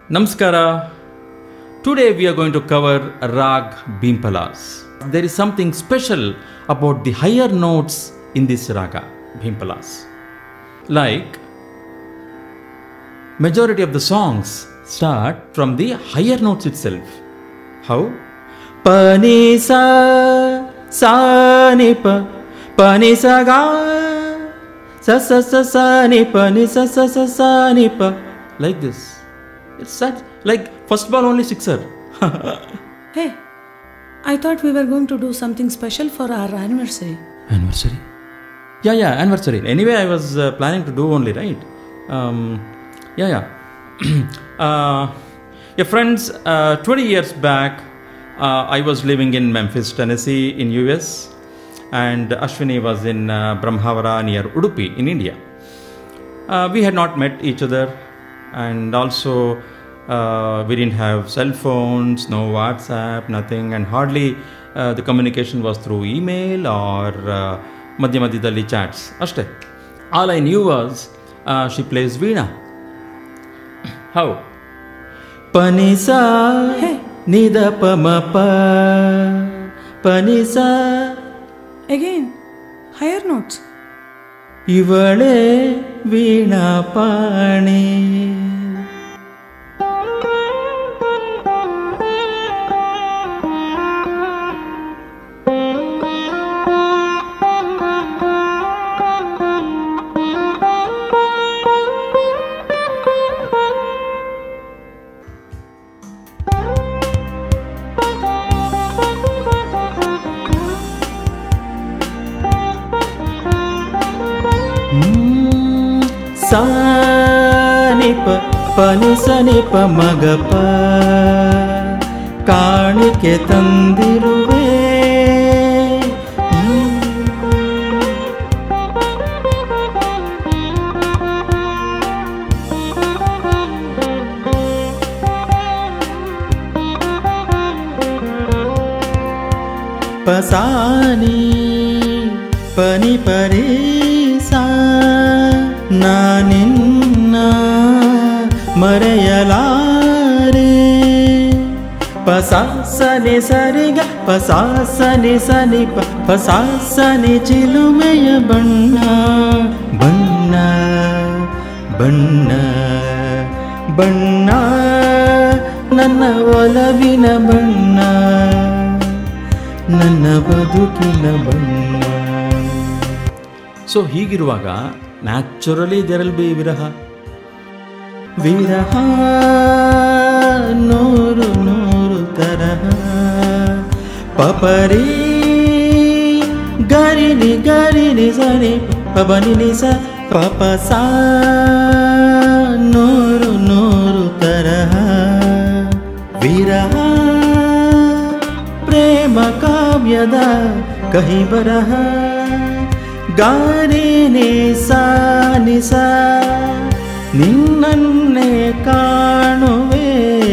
Namaskara. Today we are going to cover Rag Bhimpalas. There is something special about the higher notes in this Raga Bhimpalas. Like, majority of the songs start from the higher notes itself. How? Pa ni sa ni pa ni sa ga sa ni pa ni sa ni pa, like this. It's such like first ball only sixer. Hey, I thought we were going to do something special for our anniversary. Anniversary? Yeah, anniversary. Anyway, I was planning to do only, right? Friends, 20 years back, I was living in Memphis, Tennessee in US, and Ashwini was in Brahmavara near Udupi in India. We had not met each other, and also we didn't have cell phones, no WhatsApp, nothing, and hardly the communication was through email or madhyamadhyadalli chats. Ashte. All I knew was she plays Veena. How? Panisa Hey. Nida Pamapa Panisa. Again, higher notes. Ivale Veena Pani. ಪನಿಸನಿಪ ಮಗಪ ಕಾಣಿಕೆ ತಂದಿರುವೆ ಪಸಾನಿ ಪನಿ ಪರಿಸಾ ನಾನಿನ್ನ ಮರೆಯಲಾರೆ ಪಸಾಸನೆ ಸರಿಗ ಪಸಾಸನೆ ಸನಿ ಪಸಾಸನೆ ಚಿಲುಮೆಯ ಬಣ್ಣ ಬಣ್ಣ ಬಣ್ಣ ಬಣ್ಣ ನನ್ನ ಒಲವಿನ ಬಣ್ಣ ನನ್ನ ಬದುಕಿನ ಬಣ್ಣ. ಸೊ ಹೀಗಿರುವಾಗ ನ್ಯಾಚುರಲಿ there will be ವಿರಹ. ವಿರಹ ನೂರು ನೂರು ತರಹ ಪಪರಿ ಗರಿನಿ ಗರಿನಿ ಸನಿ ಪಬನಿ ನಿಸ ಪಪಸ ನೂರು ನೂರು ತರಹ ವಿರಹ ಪ್ರೇಮ ಕಾವ್ಯದ ಕಹಿ ಬರಹ ಗಾರಿ ನಿಸಾ ನಿಸಾ ನಿನ್ನನ್ನೇ ಕಾಣುವೆ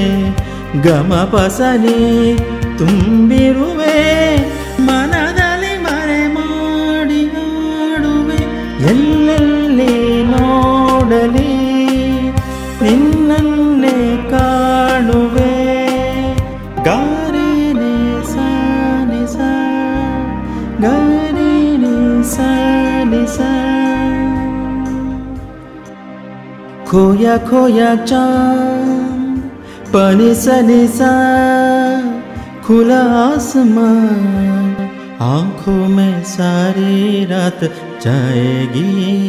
ಗಮಪಸನಿ ತುಂಬಿರುವೆ ಮನದಲ್ಲಿ ಮರೆ ಮಾಡಿ ಆಡುವೆ ಎಲ್ಲೆಲ್ಲಿ ನೋಡಲಿ ನಿನ್ನನ್ನೇ ಕಾಣುವೆ ಗಾರಿ ನಿಸಾ ನಿಸಾ ಗಾರಿ ನಿಸಾ ನಿಸಾ खोया खोया चाँद पनिसा निसा खुला आसमान आँखों में सारी रात जाएगी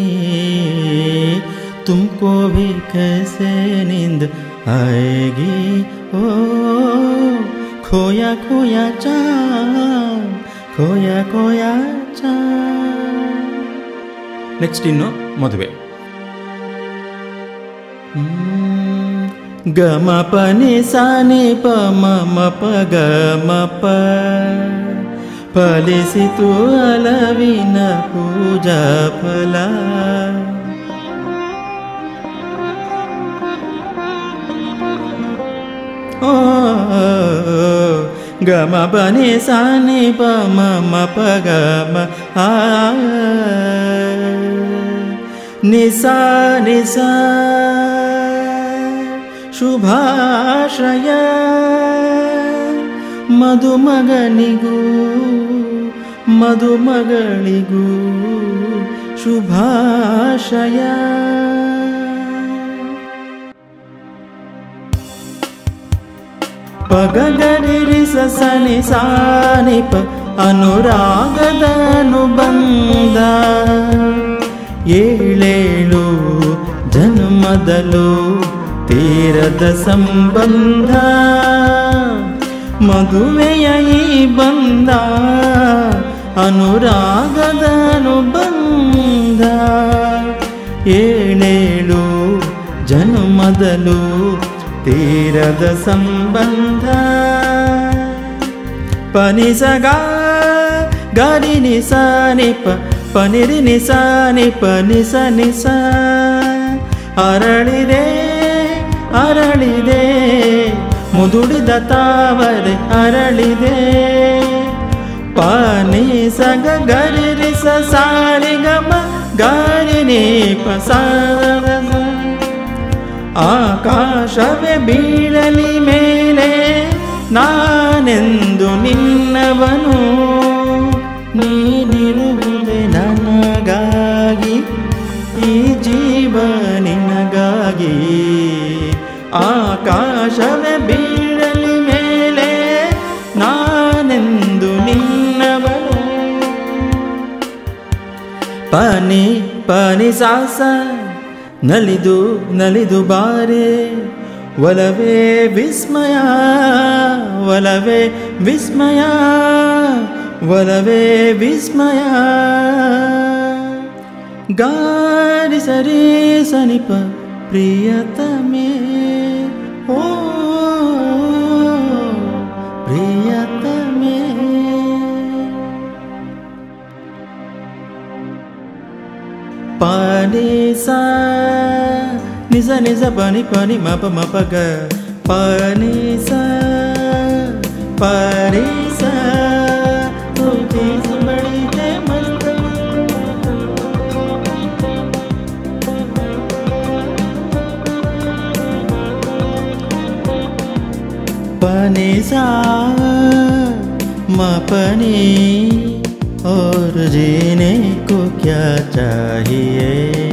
तुमको भी कैसे नींद आएगी ओ खोया खोया चाँद खोया खोया चाँद. नेक्स्ट इನ್ನು ಮದುವೆ. ಗಮ ಪನಿ ಸಾನಿ ಪ ಮಮ ಪ ಗಮ ಪ ಫಲಿಸಿತು ಅಲವಿನ ಪೂಜಾ ಫಲ. ಗಮ ಪನಿ ಸಾನಿ ಪ ಮಮ ಪ ಗಮ ನಿಸಾ ನಿಸಾ ಶುಭಾಶಯ ಮದುಮಗನಿಗೂ ಮದುಮಗಳಿಗೂ ಶುಭಾಶಯ. ಪಗಗರಿ ಸನಿ ಸಾನಿಪ ಅನುರಾಗದ ಅನುಬಂಧ ಏಳೇಳು ಜನ್ಮದಲು ತೀರದ ಸಂಬಂಧ ಮದುವೆಯ ಈ ಬಂಧ ಅನುರಾಗದ ಅನುಬಂಧ ಏಳೇಳು ಜನ್ಮದಲು ತೀರದ ಸಂಬಂಧ. ಪನಿಸಗ ಗರಿ ನಿಸ ನಿಪ ಪನಿರಿ ನಿಸ ನಿಪ ನಿಸ ನಿಸ ಅರಳಿದೆ ಅರಳಿದೆ ಮುದುಡಿದ ತಾವರೆ ಅರಳಿದೆ. ಪಾನಿ ಸಗ ಗರಿ ರಿಸ ಸಾರಿ ಗಮ ಗಾರಿ ನೀಪ ಸಾರ ಆಕಾಶವೇ ಬೀಳಲಿ ಮೇಲೆ ನಾನೆಂದು ನಿನ್ನವನು ನೀನಿರುವುದೇ ನನಗಾಗಿ ಈ ಜೀವ ನಿನಗಾಗಿ. ಆಕಾಶವೇ ಬೀಳಲಿ ಮೇಲೆ ನಾನೆಂದು ನಿನ್ನವನು. ಪನಿ ಪನಿ ಸಾಸ ನಲಿದು ನಲಿದು ಬಾರೆ ಒಲವೇ ವಿಸ್ಮಯ ಒಲವೇ ವಿಸ್ಮಯ ಒಲವೇ ವಿಸ್ಮಯ. ಗಾರಿ ಸರಿ ಸನಿಪ ಪ್ರಿಯತಮೇ ಓ ಪ್ರಿಯತಮೇ. ಪಾನಿ ಸಾ ನಿಸ ನಿಸ ಪನಿ ಪನಿ ಮಪ ಮಪಗ ಪಾನಿ ಸಾ ಪಾನಿ ಸಾ ತುಜಿ ಬಡಿ ತೆ ಮಸ್ತ. पानी सा मपनी और जीने को क्या चाहिए.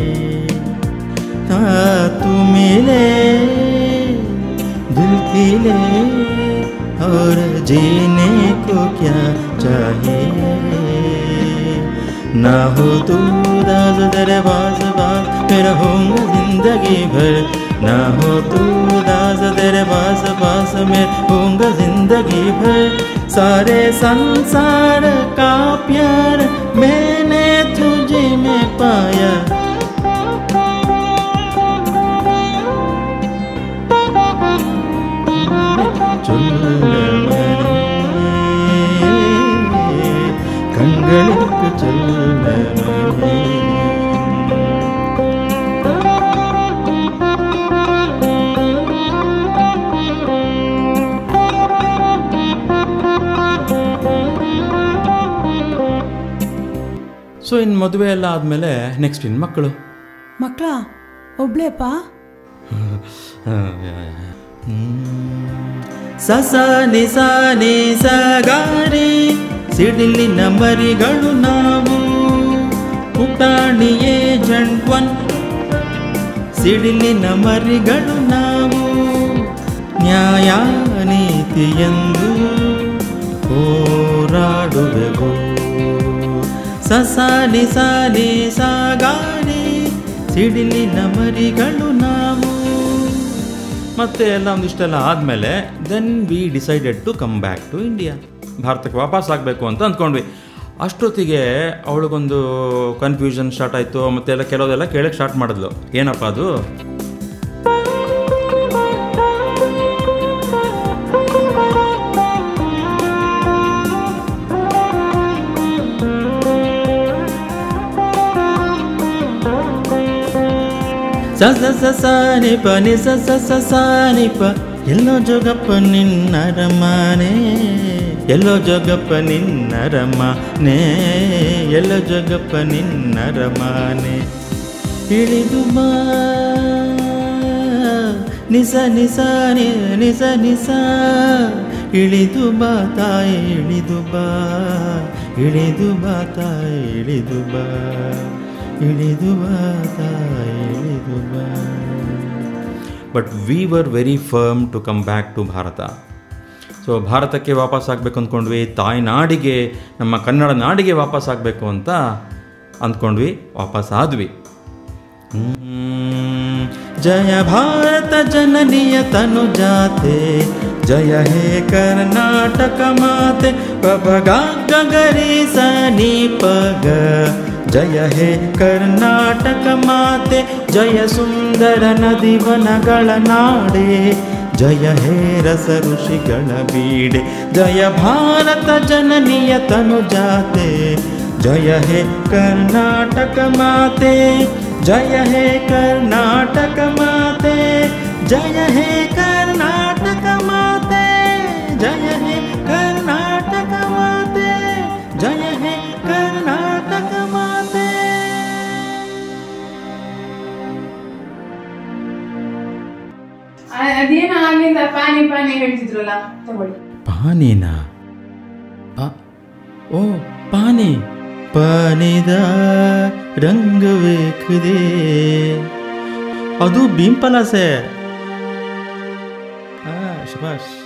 हाँ तू मिले दिल खिले और जीने को क्या चाहिए. ना हो तू दास तेरे पास बात मेरा होऊंगा जिंदगी भर. ना हो तू दास तेरे पास पास मैं होऊंगा जिंदगी भर. सारे संसार का प्यार मैंने तुझे में पाया. ಕಂಗಳಿಗೆ ಚಲನೆ ಸೊ ಇನ್ನು ಮದುವೆ ಎಲ್ಲ ಆದಮೇಲೆ ನೆಕ್ಸ್ಟ್ ಇನ್ನು ಮಕ್ಕಳು ಮಕ್ಕಳ ಒಬ್ಳೇಪ್ಪ. ಸಸ ನಿಸ ನಿಸ ಗಾರಿ ಸಿಡಿಲಿನ ಮರಿಗಳು ನಾವು ಪುಟಾಣಿಯೇ ಜಂಟ್ವನ್ ಸಿಡಿಲಿನ ಮರಿಗಳು ನಾವು. ನ್ಯಾಯ ನೀತಿಯೆಂದು ಹೋರಾಡುವೆವು. ಸಸಾಲಿ ಸಾಲಿ ಸಾಗಾರಿ ಸಿಡಿಲಿನ ಮರಿಗಳು ನಾವು. ಮತ್ತೆ ಎಲ್ಲ ಒಂದಿಷ್ಟೆಲ್ಲ ಆದಮೇಲೆ then we decided to come back to India. ಭಾರತಕ್ಕೆ ವಾಪಸ್ ಆಗಬೇಕು ಅಂತ ಅಂದ್ಕೊಂಡ್ವಿ. ಅಷ್ಟೊತ್ತಿಗೆ ಅವಳಿಗೊಂದು ಕನ್ಫ್ಯೂಷನ್ ಸ್ಟಾರ್ಟ್ ಆಯಿತು. ಮತ್ತೆ ಎಲ್ಲ ಕೆಲವುದೆಲ್ಲ ಕೇಳಕ್ಕೆ ಸ್ಟಾರ್ಟ್ ಮಾಡಿದ್ಲು. ಏನಪ್ಪ ಅದು? ಸ ಸ ಸ ನಿ ಪ ನಿ ಸ ಸ ಸ ಸ ನಿ ಪ ಎಲ್ಲೋ ಜೋಗಪ್ಪ ನಿನ್ನ ರಮನೆ ಎಲ್ಲೋ ಜೋಗಪ್ಪ ನಿನ್ನ ರಮನೆ ಎಲ್ಲೋ ಜೋಗಪ್ಪ ನಿನ್ನ ರಮನೆ. ಇಳಿದು ಬಾ ನಿಸ ನಿಸ ನಿಸ ನಿಸ ಇಳಿದು ಬಾ ತಾಯಿ ಇಳಿದು ಬಾ ಇಳಿದು ಬಾ ತಾಯಿ ಇಳಿದು ಬಾ ಇಳಿದು ಬಾ ತಾಯಿ ಇಳಿದು ಬಾ. But we were very firm to come back to Bharat. So ಭಾರತಕ್ಕೆ ವಾಪಸ್ ಆಗಬೇಕು ಅಂದ್ಕೊಂಡ್ವಿ, ತಾಯ್ನಾಡಿಗೆ ನಮ್ಮ ಕನ್ನಡ ನಾಡಿಗೆ ವಾಪಸ್ ಆಗಬೇಕು ಅಂತ ಅಂದ್ಕೊಂಡ್ವಿ, ವಾಪಸ್ ಆದ್ವಿ. ಜಯ ಭಾರತ ಜನನಿಯ ತನು ಜಾತೆ, ಜಯ ಹೇ ಕರ್ನಾಟಕ ಮಾತೆ, ಪಗ ಗಗರಿ ಸನಿ ಪಗ, ಜಯ ಹೇ ಕರ್ನಾಟಕ ಮಾತೆ, ಜಯ ಸುಂದರ ನದಿ ವನಗಳ ನಾಡೆ, ಜಯ ಹೇ ರಸ ಋಷಿಗಳ ಬೀಡೆ, ಜಯ ಭಾರತ ಜನನಿಯ ತನು ಜಾತೆ, ಜಯ ಹೇ ಕರ್ನಾಟಕ ಮಾತೆ, ಜಯ ಹೇ ಕರ್ನಾಟಕ ಮಾತೆ, ಜಯ ಹೇ ಕರ್ನಾಟಕ ಮಾತೆ, ಜಯ ಹೇ ಕರ್ನಾಟಕ ಮಾತೆ, ಜಯ ಹೇ ಕರ್ನಾಟಕ ಮಾತೆ. ಅದೇನೋ ಅಲ್ಲಿಂದ ಪಾನಿ ಪಾನಿ ಹೇಳ್ತಿದ್ರಲ್ಲ, ತಗೊಳ್ಳಿ. ಪಾನಿನಾ? ಓ ಪಾನಿ. ಪಾನಿದ ರಂಗ ವೇಖದೆ, ಅದು ಭೀಮ್ ಪಲಾಸೆ. ಶಬಾಷ್.